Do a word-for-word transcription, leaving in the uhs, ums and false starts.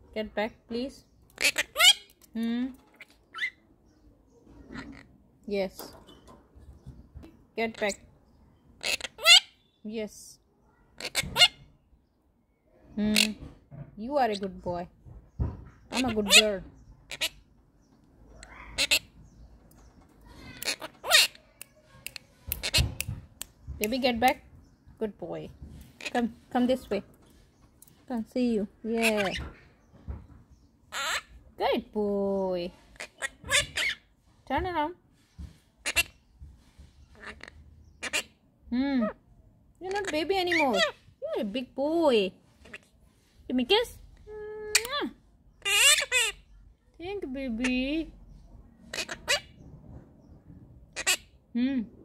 Get back, please. Hmm. Yes. Get back. Yes. Hmm. You are a good boy. I'm a good girl. Baby, get back. Good boy. Come, come this way. Come, see you. Yeah. Good boy. Turn around. Hmm. You're not baby anymore. You're a big boy. Give me a kiss. Thank you, baby. Hmm.